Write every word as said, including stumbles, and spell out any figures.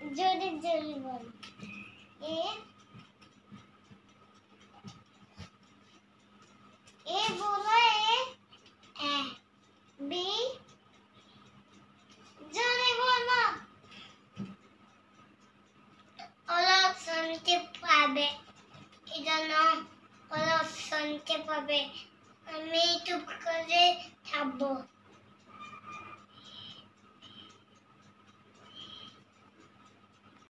জোরে জোরে বল। এ এ বলো এ এ বি জোরে বলো। ওরা শুনতে পাবে, এজন্য ওরা শুনতে পাবে। আমি চুপ করে থাকবো।